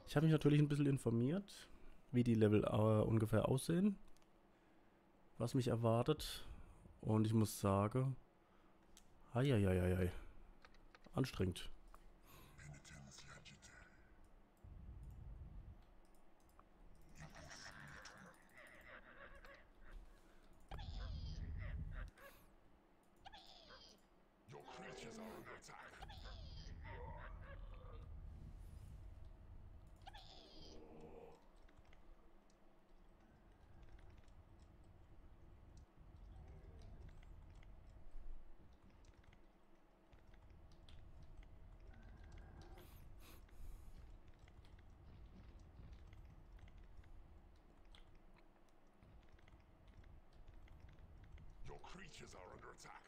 Ich habe mich natürlich ein bisschen informiert, wie die Level ungefähr aussehen, was mich erwartet. Und ich muss sagen, eieieiei, anstrengend. Your creatures are under attack.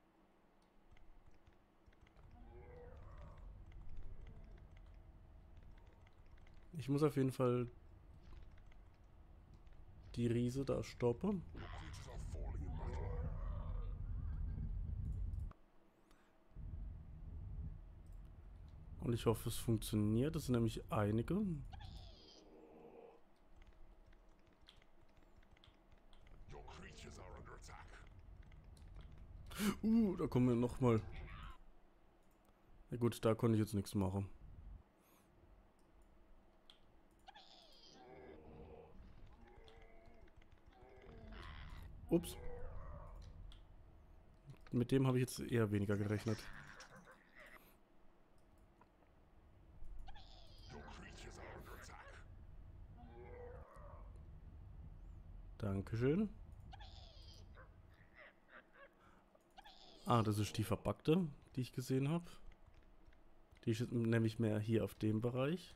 Ich muss auf jeden Fall die Riese da stoppen. Your creatures are falling in battle. Und ich hoffe, es funktioniert. Das sind nämlich einige. Your creatures are under attack. Da kommen wir nochmal. Ja gut, da konnte ich jetzt nichts machen. Ups. Mit dem habe ich jetzt eher weniger gerechnet. Your creatures are under attack. Dankeschön. Ah, das ist die verpackte, die ich gesehen habe. Die ist nämlich mehr hier auf dem Bereich.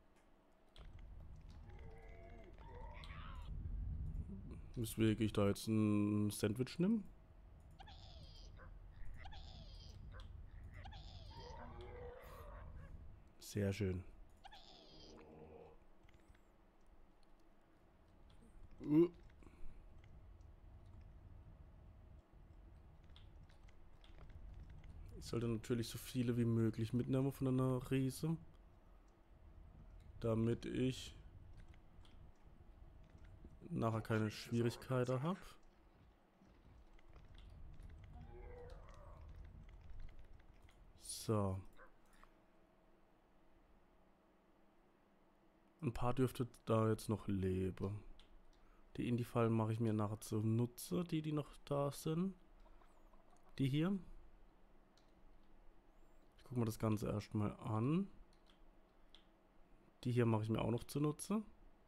Weswegen ich da jetzt ein Sandwich nehme. Sehr schön. Ich sollte natürlich so viele wie möglich mitnehmen von einer Riese. Damit ich nachher keine Schwierigkeiten habe. So. Ein paar dürfte da jetzt noch leben. Die Indie-Fallen mache ich mir nachher zunutze, die noch da sind. Die hier. Ich gucke mir das Ganze erstmal an. Die hier mache ich mir auch noch zunutze.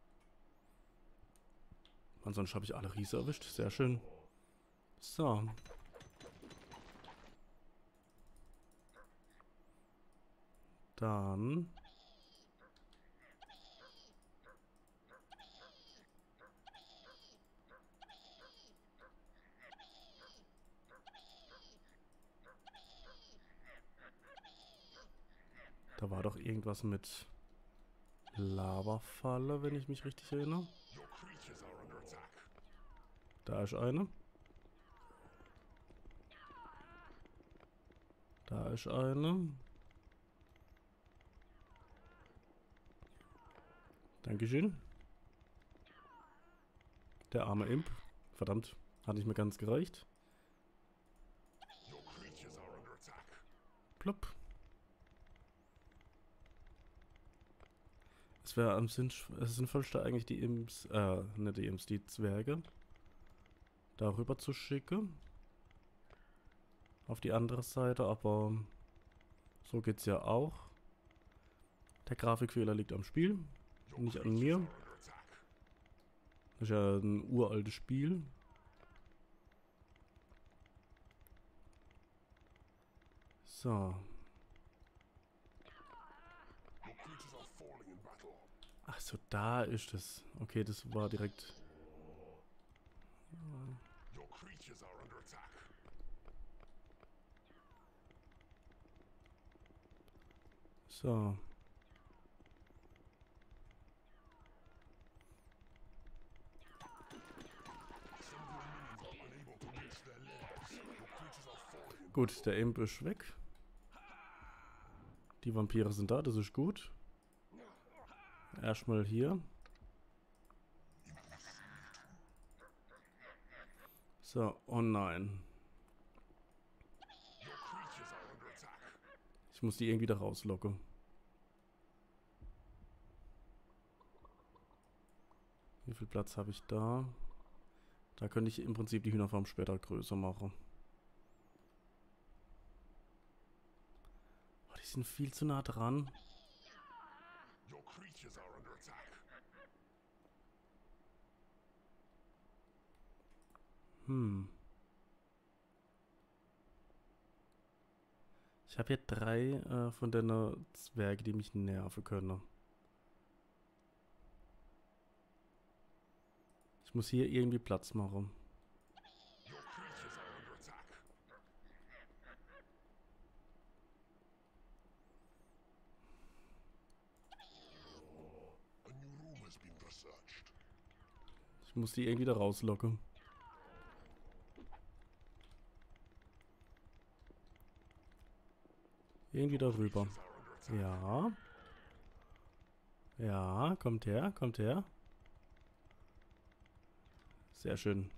Ansonsten habe ich alle Riese erwischt. Sehr schön. So. Dann. Da war doch irgendwas mit Lavafalle, wenn ich mich richtig erinnere. Your creatures are under attack. Da ist eine. Da ist eine. Dankeschön. Der arme Imp. Verdammt, hat nicht mehr ganz gereicht. Your creatures are under attack. Plopp. Es wäre am sinnvollste eigentlich die Imps, nicht die Imps, die Zwerge darüber zu schicken. Auf die andere Seite, aber so geht's ja auch. Der Grafikfehler liegt am Spiel, Your nicht an creatures mir. are under attack. Das ist ja ein uraltes Spiel. So. Your creatures are falling in battle. Ach so, da ist es. Okay, das war direkt. Your creatures are under attack. So. Some of your minions are unable to reach their lairs. Your creatures are falling in Gut, der Imp ist weg. Die Vampire sind da, das ist gut. Erstmal hier. So, oh nein. Your creatures are under attack. Ich muss die irgendwie da rauslocken. Wie viel Platz habe ich da? Da könnte ich im Prinzip die Hühnerfarm später größer machen. Oh, die sind viel zu nah dran. Your creatures are under attack. Ich habe hier 3 von den Zwerge, die mich nerven können. Ich muss hier irgendwie Platz machen. Your creatures are under attack. A new room has been researched. Ich muss die irgendwie da rauslocken. Irgendwie darüber. Creatures are under attack. Ja. Ja, kommt her, kommt her. Sehr schön.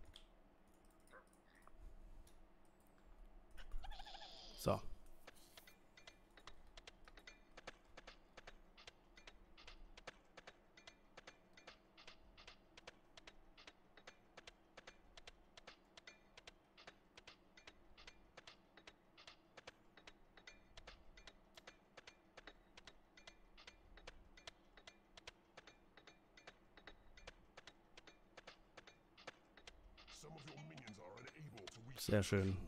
So. Some of your minions are unable to reach Sehr the schön. room.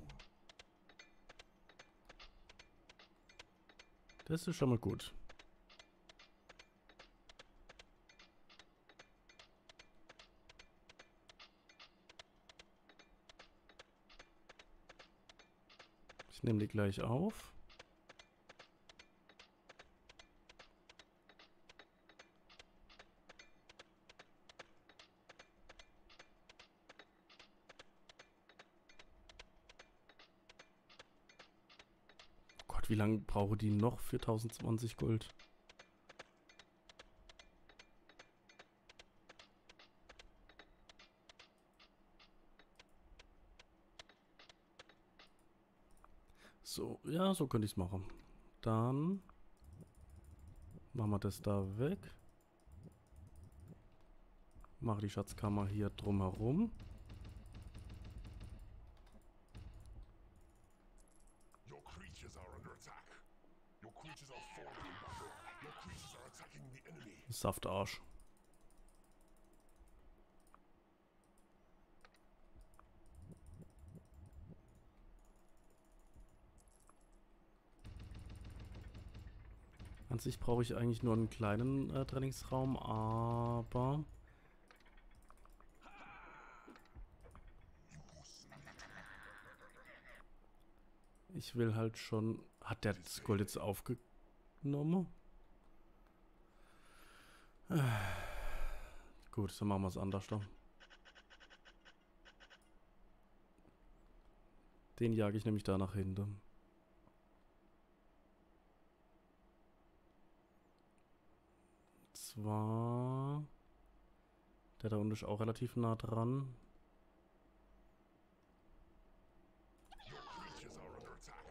Das ist schon mal gut. Ich nehme die gleich auf. Gott, wie lange brauche die noch für 1020 Gold? So, ja, so könnte ich es machen. Dann machen wir das da weg. Mache die Schatzkammer hier drumherum. Your creatures are under attack. Your creatures are falling in battle. Your creatures are attacking the enemy. Saftarsch. An sich brauche ich eigentlich nur einen kleinen Trainingsraum, aber ich will halt schon... Hat der das Gold jetzt aufgenommen? Gut, dann machen wir es anders dann. Den jage ich nämlich da nach hinten. Zwar... Der da unten ist auch relativ nah dran. Your creatures are under attack.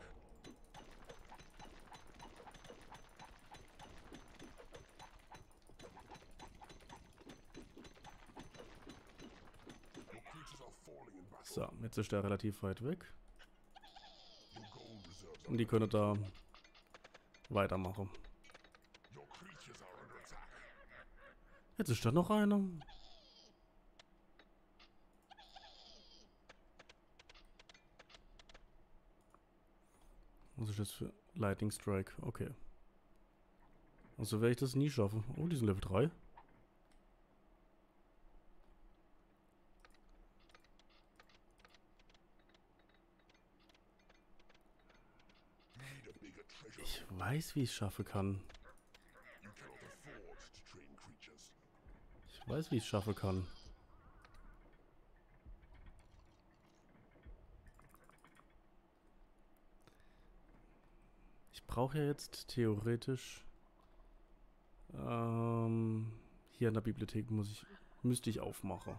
Your creatures are falling in battle. So, jetzt ist der relativ weit weg. Your gold reserves Und die können da weitermachen. Your creatures are under attack. Jetzt ist da noch einer. Was ist das für Lightning Strike? Okay. Also werde ich das nie schaffen. Oh, die sind Level 3. You need a bigger treasure. Ich weiß, wie ich es schaffen kann. You cannot afford to train creatures. Ich weiß, wie ich es schaffen kann. Ich brauche ja jetzt theoretisch... hier in der Bibliothek müsste ich aufmachen.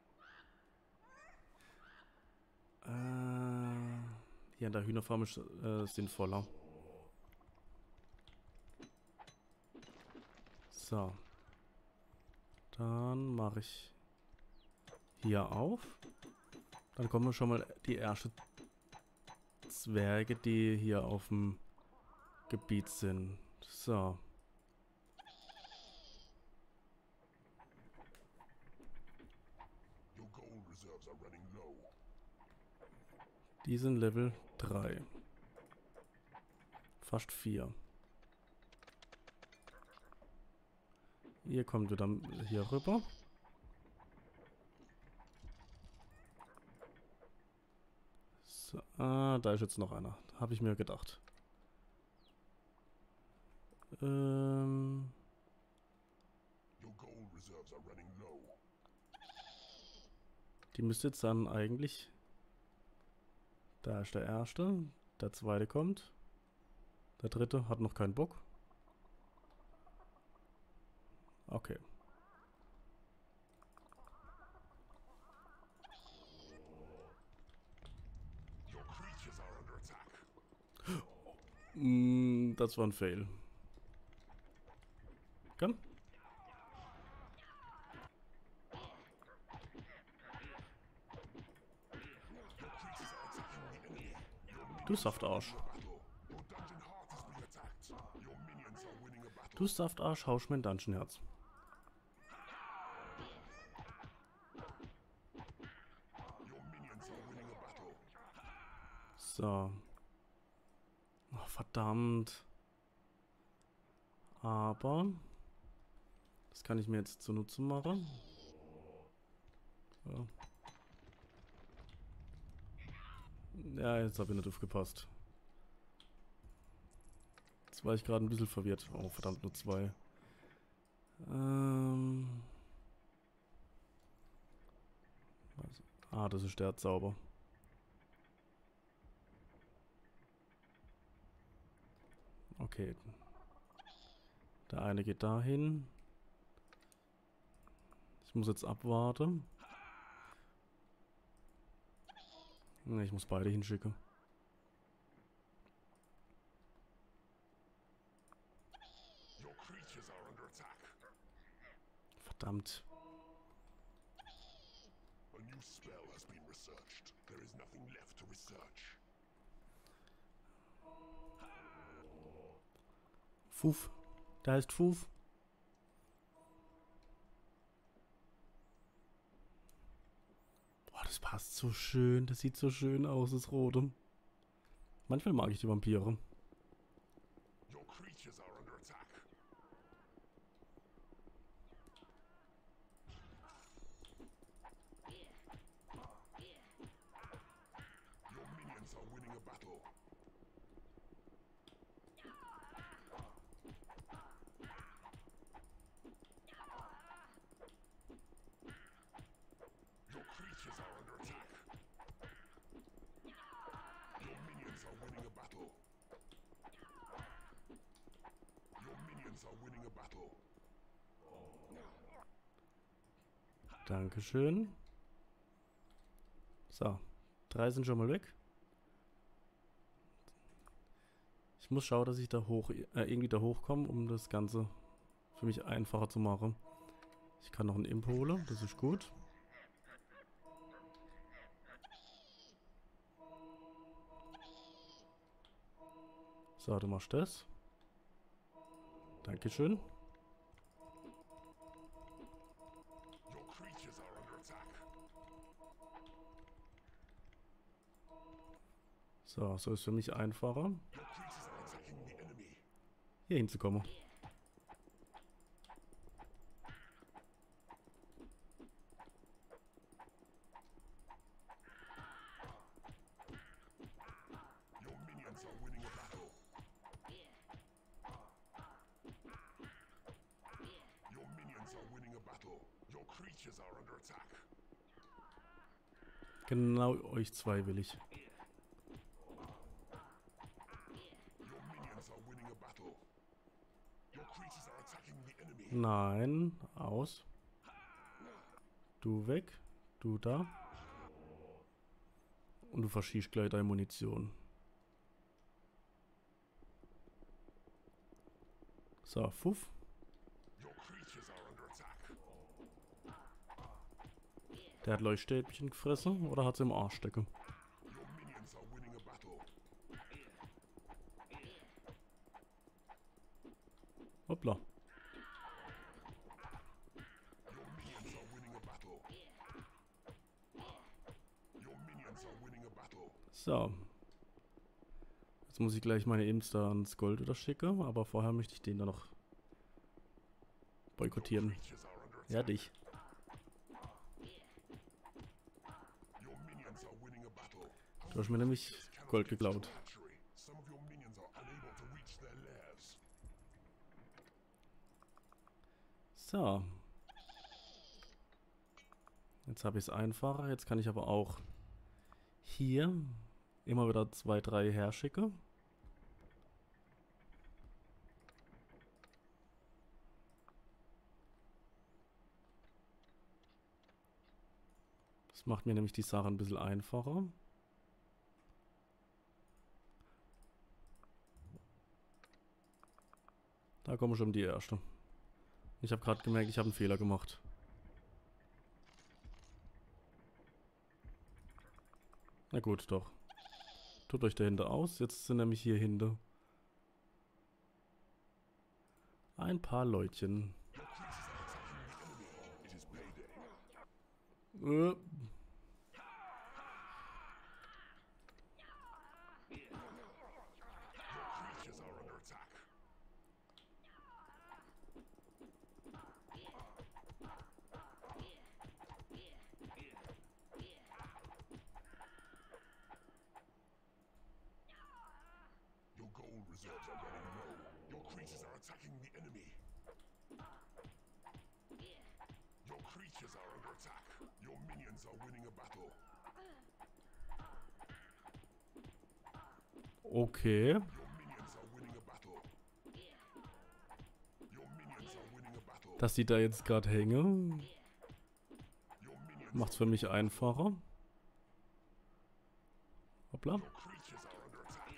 Hier in der Hühnerfarm ist sinnvoller. So. Dann mache ich hier auf. Dann kommen schon mal die ersten Zwerge, die hier auf dem Gebiet sind. So. Your gold reserves are running low. Die sind Level 3. Fast 4. Ihr kommt wieder hier rüber. So, da ist jetzt noch einer. Habe ich mir gedacht. Your gold reserves are running low. Die müsste jetzt dann eigentlich... Da ist der erste. Der zweite kommt. Der dritte hat noch keinen Bock. Okay. Your creatures are under attack. Das war ein Fail. Komm. Du Saftarsch. Your dungeon heart is being attacked. Your minions are winning a battle. Du Saftarsch, hausch mir ein Dungeon-Herz. Your minions are winning a battle. So. Oh, verdammt. Aber das kann ich mir jetzt zunutze machen. So. Ja, jetzt habe ich nicht aufgepasst. Jetzt war ich gerade ein bisschen verwirrt. Oh, verdammt, nur 2. Das ist der Zauber. Okay. Der eine geht dahin. Ich muss jetzt abwarten. Ne, ich muss beide hinschicken. Your creatures are under attack. Verdammt. A new spell has been researched. There is nothing left to research. Fuf. Da ist Fuf. Boah, das passt so schön. Das sieht so schön aus, das Rote. Manchmal mag ich die Vampire. Your creatures are under attack. Your minions are winning a battle. Your creatures are under attack. Your minions are winning a battle. Your minions are winning a battle. Dankeschön. So. 3 sind schon mal weg. Ich muss schauen, dass ich da irgendwie da hochkomme, um das Ganze für mich einfacher zu machen. Ich kann noch einen Imp holen, das ist gut. So, du machst das. Dankeschön. Your creatures are under attack. So, so ist für mich einfacher, Your creatures are attacking the enemy. hier hinzukommen. Your minions are winning a battle. Your minions are winning a battle. Your creatures are under attack. Genau euch zwei will ich. Your minions are winning a battle. Your creatures are attacking the enemy. Nein, aus. Du weg. Du da. Und du verschießt gleich deine Munition. So, Fuff. Your creatures are under attack. Der hat Leuchtstäbchen gefressen oder hat sie im Arsch stecken? Your minions are winning a battle. Hoppla. Your minions are winning a battle. Your minions are winning a battle. So. Jetzt muss ich gleich meine Imps da ans Gold wieder schicken, aber vorher möchte ich den da noch boykottieren. Creatures are under attack. Ja, dich. Your minions are winning a battle. Du hast mir nämlich Gold geklaut. Hatchery. Some of your minions are unable to reach their lairs. So. Jetzt habe ich es einfacher. Jetzt kann ich aber auch hier immer wieder 2, 3 herschicken. Das macht mir nämlich die Sache ein bisschen einfacher. Da komme schon die erste. Ich habe gerade gemerkt, ich habe einen Fehler gemacht. Na gut, doch. Tut euch dahinter aus. Jetzt sind nämlich hier hinter ein paar Leutchen. It is payday. Creatures are under attack. Your gold reserves are running low. Your creatures are attacking the enemy. Your creatures are under attack. Your minions are winning a battle. Okay. Your minions are winning a battle. Your minions are winning a battle. Dass die da jetzt gerade hängen, Your minions macht's für mich einfacher. Hoppla. Your creatures are under attack.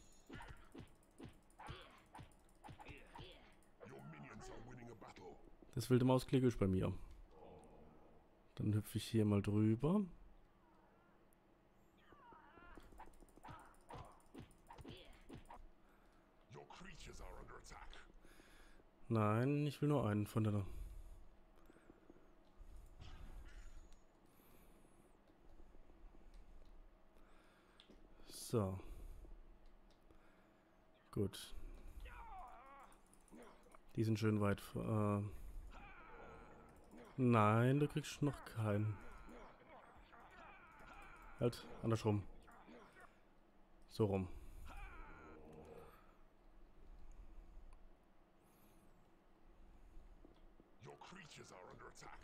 Your minions are winning a battle. Das wilde Mausklick ist bei mir. Dann hüpfe ich hier mal drüber. Your creatures are under attack. Nein, ich will nur einen von der. So. Gut. Die sind schön weit. Nein, du kriegst noch keinen. Halt, andersrum. So rum. Your creatures are under attack.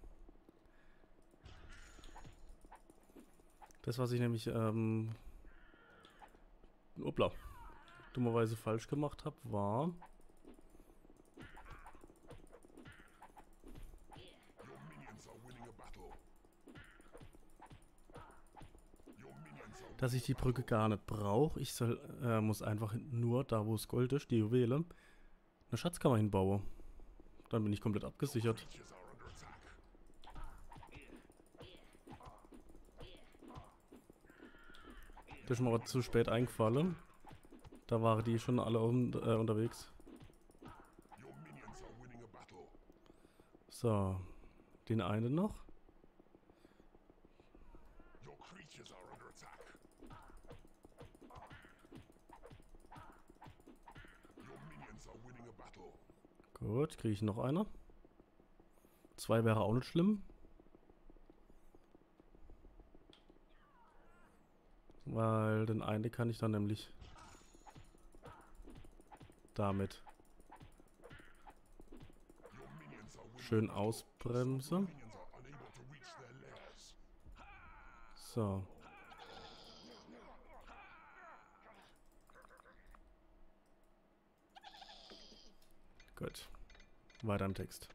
Das, was ich nämlich, hoppla, dummerweise falsch gemacht habe, war, Your minions are winning a battle. Your minions are dass ich die Brücke gar nicht brauche. Ich soll, muss einfach nur da, wo es Gold ist, die Juwele, eine Schatzkammer hinbauen. Dann bin ich komplett abgesichert. creatures are under attack. Das ist mir aber zu spät eingefallen. Da waren die schon alle unterwegs. Your minions are winning a battle. So, den einen noch. Your creatures are under attack. Your minions are winning a battle. Gut, kriege ich noch einer. 2 wäre auch nicht schlimm. Weil den einen kann ich dann nämlich damit Your minions are winning. schön ausbremsen. Minions are unable to reach their lairs. So. Gut. Weiter im Text.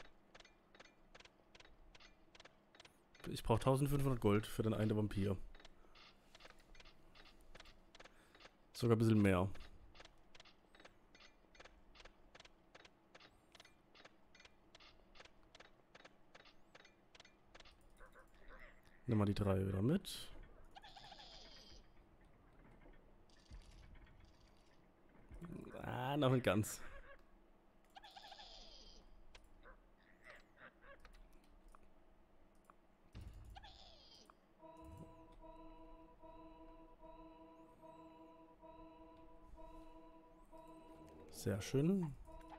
Ich brauche 1500 Gold für den einen Vampir. Sogar ein bisschen mehr. Nimm mal die 3 wieder mit. Ah, noch nicht ganz. Sehr schön.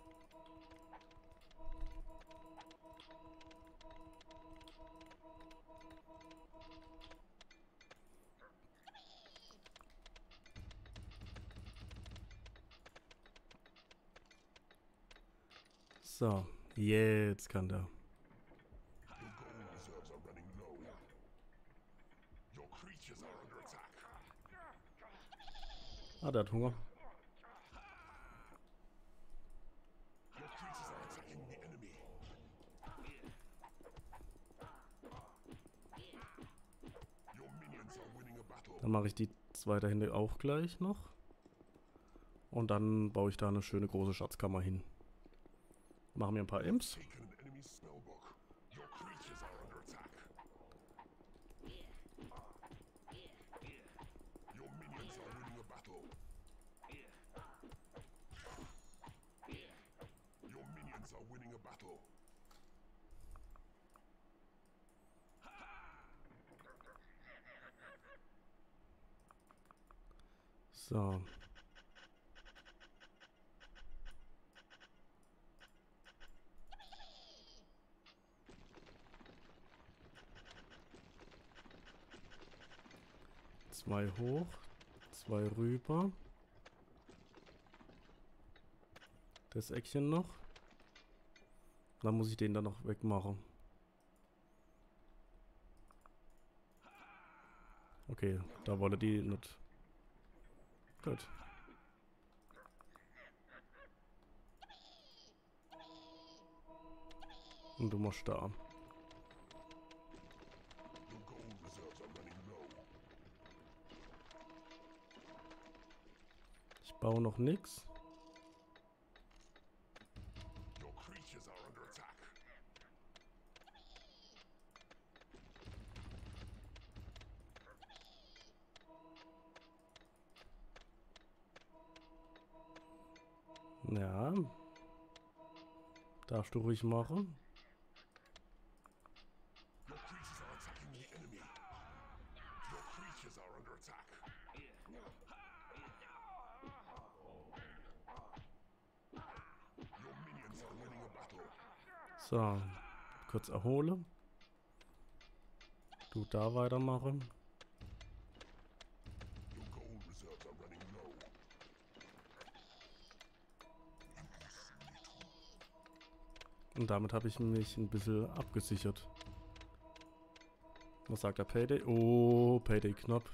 So, jetzt kann der. Your gold reserves are running low. Your creatures are under attack. Ah, der hat Hunger. Your creatures are attacking the enemy. Your minions are winning a battle. Dann mache ich die 2 dahinter auch gleich noch. Und dann baue ich da eine schöne große Schatzkammer hin. Machen wir ein paar Imps. Taken an enemy's spellbook. Your creatures are under attack. Your minions are winning a battle. Your minions are winning a battle. So. Zwei hoch, 2 rüber. Das Eckchen noch. Dann muss ich den dann noch wegmachen. Okay, da wollte die nicht. Gut. Und du musst da. Your gold reserves are running low. Ich baue noch nix. Your creatures are under attack. Ja. Darfst du ruhig machen. Your creatures are attacking the enemy. Your creatures are under attack. Your minions are winning a battle. So. Kurz erhole. Du da weitermachen. Your gold reserves are running low. Und damit habe ich mich ein bisschen abgesichert. Was sagt der Payday? Oh, Payday knapp.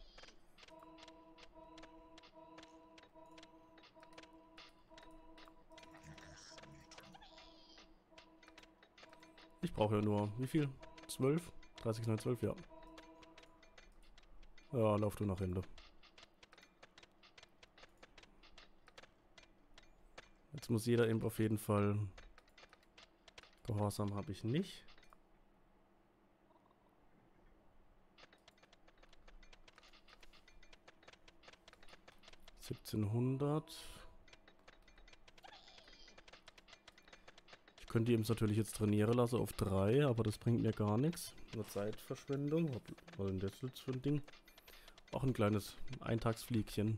Ich brauche ja nur, wie viel? 12? 30, 9, 12, ja. Ja, lauf du nach Ende. Jetzt muss jeder eben auf jeden Fall... Gehorsam habe ich nicht. $1700. Ich könnte die eben natürlich jetzt trainieren lassen auf 3, aber das bringt mir gar nichts. Nur Zeitverschwendung. Was ist denn das jetzt für ein Ding? Auch ein kleines Eintagsfliegchen.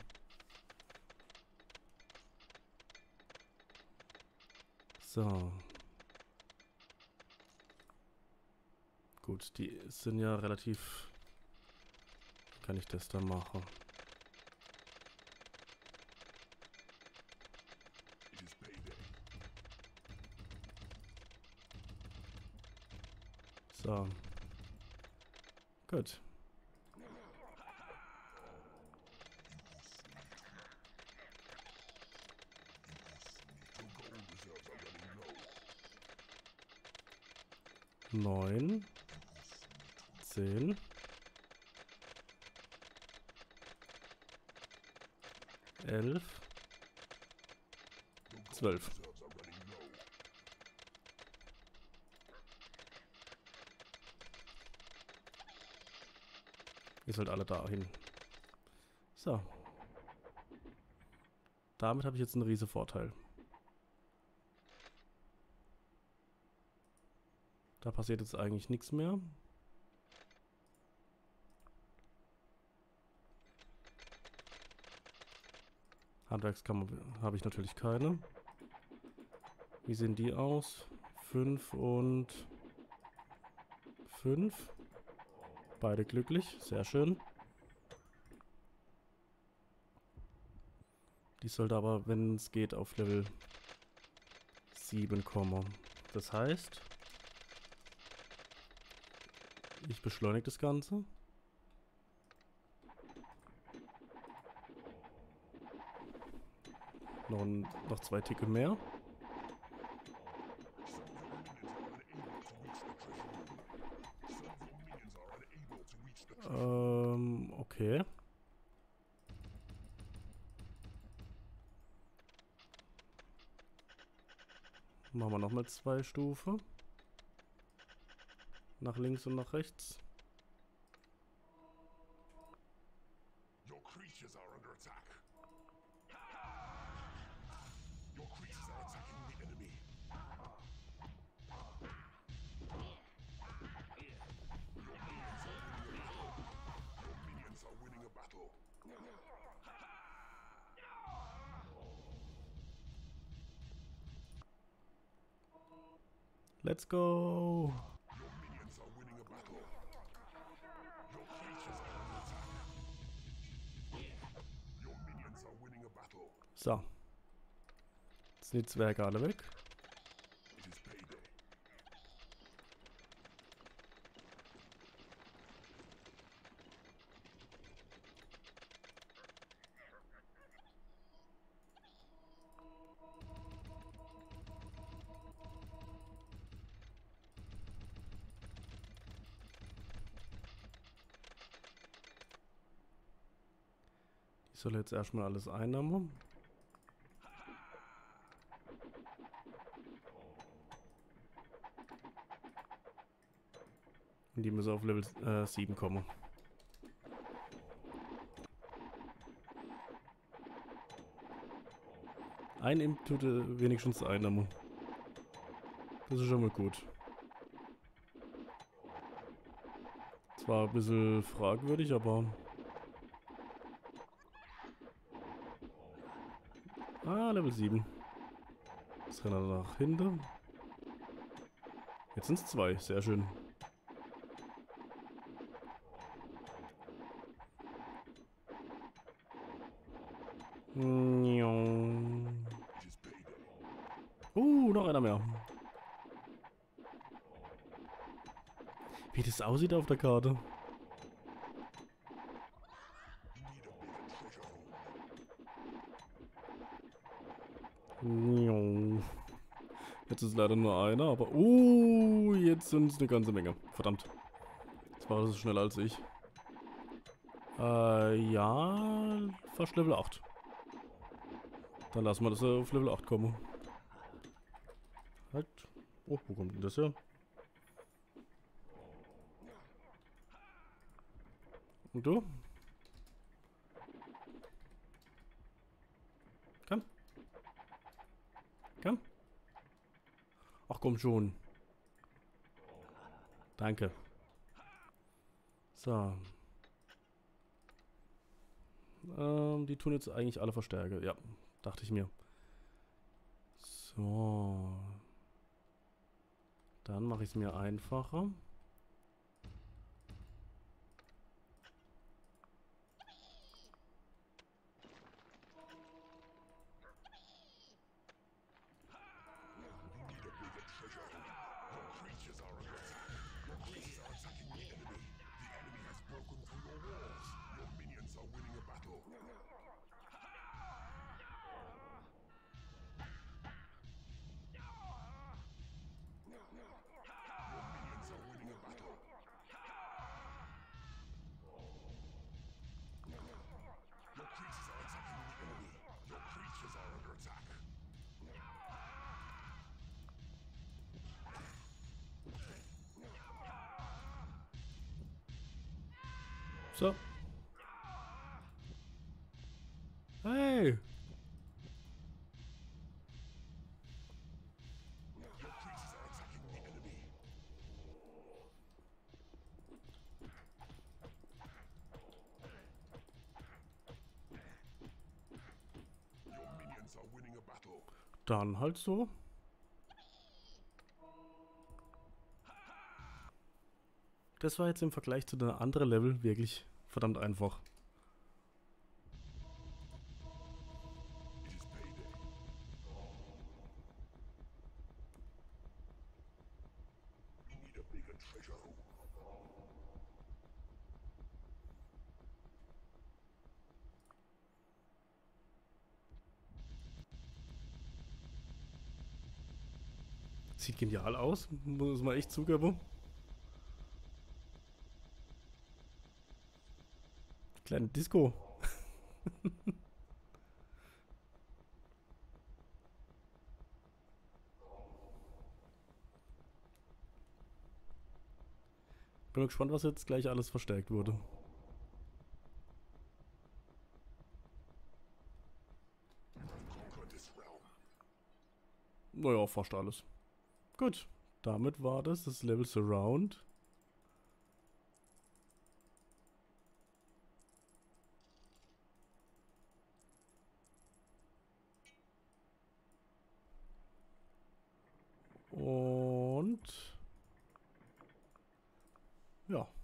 So. Gut, die sind ja relativ... Kann ich das da machen? It is payday. So. Gut. Your gold reserves are running low. 9, 10, 11, 12. Ihr sollt alle dahin. So. Damit habe ich jetzt einen riesen Vorteil. Da passiert jetzt eigentlich nichts mehr. Handwerkskammer habe ich natürlich keine. Wie sehen die aus? 5 und 5. Beide glücklich, sehr schön. Die sollte aber, wenn es geht, auf Level 7 kommen. Das heißt, ich beschleunige das Ganze. Noch 2 Ticke mehr. Okay. Machen wir nochmal 2 Stufen. Nach links und nach rechts. Your creatures are under attack. Your creatures are attacking the enemy. Your minions are winning a battle. Let's go! Your minions are winning a battle. Your creatures are under attack. Your minions are winning a battle. So. Jetzt sind die Zwerge alle weg. It is payday. Ich soll jetzt erstmal alles einnehmen. Und die müssen auf Level 7 kommen. Ein Imp tut wenigstens einnehmen. Das ist schon mal gut. Zwar ein bisschen fragwürdig, aber... Ah, Level 7. Jetzt rennt er nach hinten. Jetzt sind es 2, sehr schön. Noch einer mehr. Wie das aussieht auf der Karte. Jetzt ist leider nur einer, aber... jetzt sind es eine ganze Menge. Verdammt. Jetzt war das schneller als ich. Ja, fast Level 8. Dann lassen wir das auf Level 8 kommen. Halt. Oh, wo kommt denn das her? Und du? Komm. Komm. Ach komm schon. Danke. So. Die tun jetzt eigentlich alle Verstärker. Ja, dachte ich mir. So. Dann mache ich es mir einfacher. So. Hey. Your creatures are attacking the enemy. Your minions are winning a battle. Dann halt so. Das war jetzt im Vergleich zu den anderen Level wirklich verdammt einfach. It is payday. We need a bigger treasure room. Sieht genial aus, muss man echt zugeben. Kleine Disco. Bin gespannt, was jetzt gleich alles verstärkt wurde. Conquer this realm. Naja, fast alles. Gut, damit war das Level Surround. Und ja.